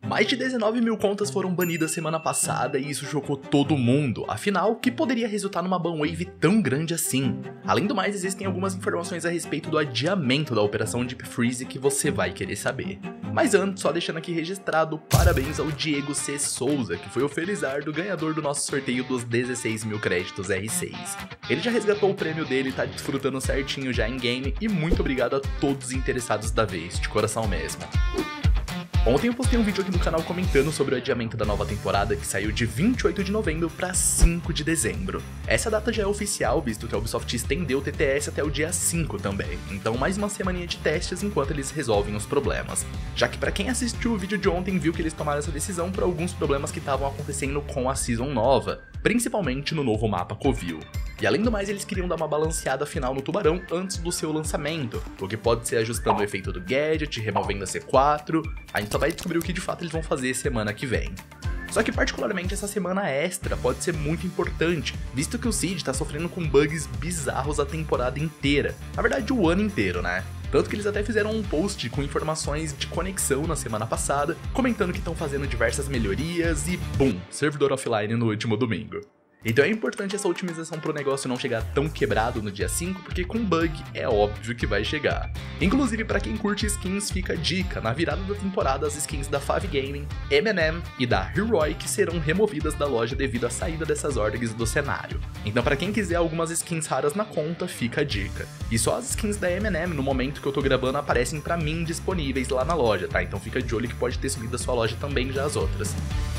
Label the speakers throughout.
Speaker 1: Mais de 19 mil contas foram banidas semana passada e isso chocou todo mundo, afinal, que poderia resultar numa banwave tão grande assim? Além do mais, existem algumas informações a respeito do adiamento da operação Deep Freeze que você vai querer saber. Mas antes, só deixando aqui registrado, parabéns ao Diego C. Souza, que foi o felizardo ganhador do nosso sorteio dos 16 mil créditos R6. Ele já resgatou o prêmio dele, tá desfrutando certinho já em game, e muito obrigado a todos os interessados da vez, de coração mesmo. Ontem eu postei um vídeo aqui no canal comentando sobre o adiamento da nova temporada que saiu de 28 de novembro para 5 de dezembro. Essa data já é oficial, visto que a Ubisoft estendeu o TTS até o dia 5 também, então mais uma semaninha de testes enquanto eles resolvem os problemas. Já que para quem assistiu o vídeo de ontem viu que eles tomaram essa decisão por alguns problemas que estavam acontecendo com a Season nova, principalmente no novo mapa Covil. E além do mais, eles queriam dar uma balanceada final no Tubarão antes do seu lançamento, o que pode ser ajustando o efeito do gadget, removendo a C4, a gente só vai descobrir o que de fato eles vão fazer semana que vem. Só que particularmente essa semana extra pode ser muito importante, visto que o Seed tá sofrendo com bugs bizarros a temporada inteira, na verdade o ano inteiro, né? Tanto que eles até fizeram um post com informações de conexão na semana passada, comentando que estão fazendo diversas melhorias e BUM! Servidor offline no último domingo. Então é importante essa otimização pro negócio não chegar tão quebrado no dia 5, porque com bug é óbvio que vai chegar. Inclusive para quem curte skins fica a dica, na virada da temporada as skins da Fav Gaming, M&M e da Heroic serão removidas da loja devido à saída dessas orgs do cenário. Então para quem quiser algumas skins raras na conta, fica a dica. E só as skins da M&M no momento que eu tô gravando aparecem pra mim disponíveis lá na loja, tá? Então fica de olho que pode ter subido da sua loja também já as outras.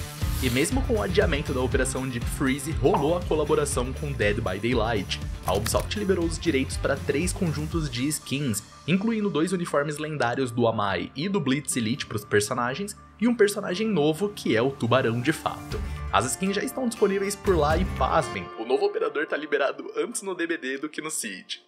Speaker 1: E mesmo com o adiamento da operação Deep Freeze, rolou a colaboração com Dead by Daylight. A Ubisoft liberou os direitos para 3 conjuntos de skins, incluindo 2 uniformes lendários do Amai e do Blitz Elite para os personagens, e um personagem novo que é o Tubarão de fato. As skins já estão disponíveis por lá e pasmem, o novo operador tá liberado antes no DBD do que no Seed.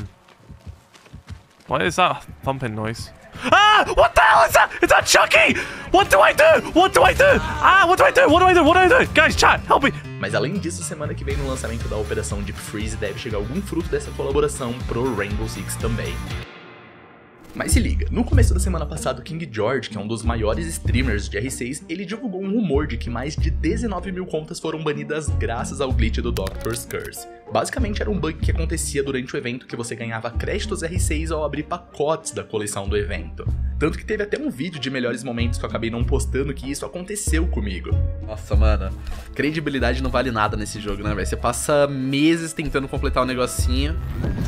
Speaker 2: What is that thumping noise? Ah! What the hell is that? Is that Chucky? What do I do? What do I do? Ah! What do I do? What do I do? What do I do? Guys, chat, help me!
Speaker 1: Mas além disso, semana que vem no lançamento da operação Deep Freeze deve chegar algum fruto dessa colaboração pro Rainbow Six também. Mas se liga, no começo da semana passada o King George, que é um dos maiores streamers de R6, ele divulgou um rumor de que mais de 19 mil contas foram banidas graças ao glitch do Doctor's Curse. Basicamente era um bug que acontecia durante o evento que você ganhava créditos R6 ao abrir pacotes da coleção do evento. Tanto que teve até um vídeo de melhores momentos que eu acabei não postando que isso aconteceu comigo.
Speaker 3: Nossa, mano, credibilidade não vale nada nesse jogo, né, velho? Você passa meses tentando completar um negocinho.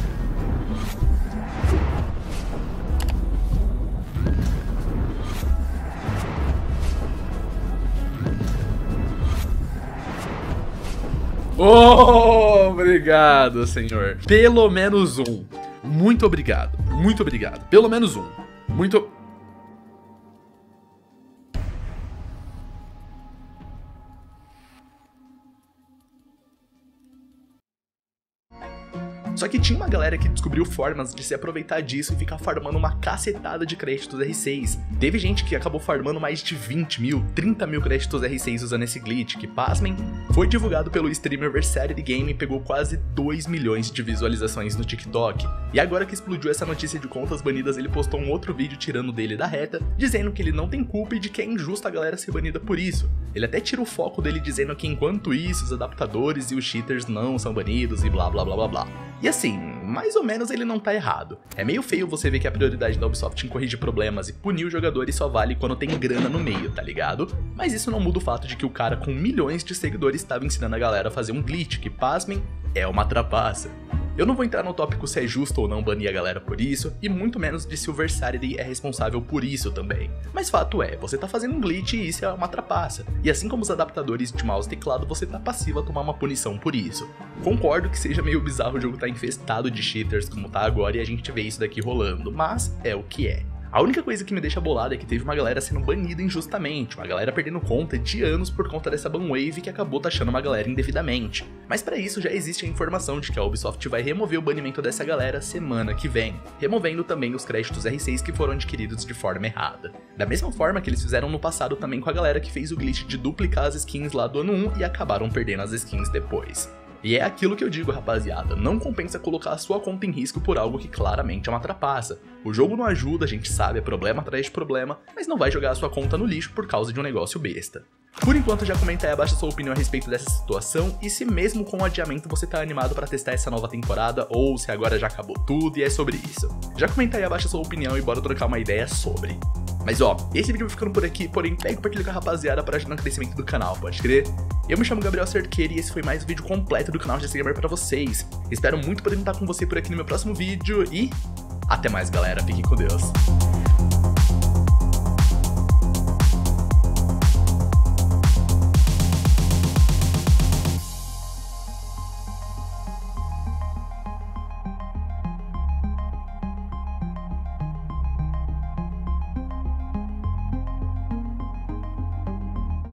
Speaker 3: Oh, obrigado, senhor. Pelo menos um. Muito obrigado. Muito obrigado. Pelo menos um. Muito...
Speaker 1: Só que tinha uma galera que descobriu formas de se aproveitar disso e ficar farmando uma cacetada de créditos R6. Teve gente que acabou farmando mais de 20 mil, 30 mil créditos R6 usando esse glitch, que, pasmem, foi divulgado pelo streamer Versatility Game e pegou quase 2 milhões de visualizações no TikTok. E agora que explodiu essa notícia de contas banidas, ele postou um outro vídeo tirando dele da reta, dizendo que ele não tem culpa e de que é injusto a galera ser banida por isso. Ele até tira o foco dele dizendo que enquanto isso, os adaptadores e os cheaters não são banidos e blá blá blá blá blá. E assim, mais ou menos ele não tá errado. É meio feio você ver que a prioridade da Ubisoft em corrigir problemas e punir os jogadores só vale quando tem grana no meio, tá ligado? Mas isso não muda o fato de que o cara com milhões de seguidores estava ensinando a galera a fazer um glitch, que, pasmem, é uma trapaça. Eu não vou entrar no tópico se é justo ou não banir a galera por isso, e muito menos de se o Versatility é responsável por isso também. Mas fato é, você tá fazendo um glitch e isso é uma trapaça. E assim como os adaptadores de mouse e teclado, você tá passivo a tomar uma punição por isso. Concordo que seja meio bizarro o jogo tá infestado de cheaters como tá agora e a gente vê isso daqui rolando, mas é o que é. A única coisa que me deixa bolado é que teve uma galera sendo banida injustamente, uma galera perdendo conta de anos por conta dessa banwave que acabou taxando uma galera indevidamente. Mas pra isso já existe a informação de que a Ubisoft vai remover o banimento dessa galera semana que vem, removendo também os créditos R6 que foram adquiridos de forma errada. Da mesma forma que eles fizeram no passado também com a galera que fez o glitch de duplicar as skins lá do ano 1 e acabaram perdendo as skins depois. E é aquilo que eu digo, rapaziada, não compensa colocar a sua conta em risco por algo que claramente é uma trapaça. O jogo não ajuda, a gente sabe, é problema atrás de problema, mas não vai jogar a sua conta no lixo por causa de um negócio besta. Por enquanto, já comenta aí abaixo a sua opinião a respeito dessa situação e se mesmo com o adiamento você tá animado pra testar essa nova temporada ou se agora já acabou tudo e é sobre isso. Já comenta aí abaixo a sua opinião e bora trocar uma ideia sobre. Mas ó, esse vídeo vai ficando por aqui, porém pega e compartilha com a rapaziada para ajudar no crescimento do canal, pode crer? Eu me chamo Gabriel Cerqueira e esse foi mais um vídeo completo do canal GC Gamer pra vocês. Espero muito poder contar com você por aqui no meu próximo vídeo e até mais galera, fiquem com Deus.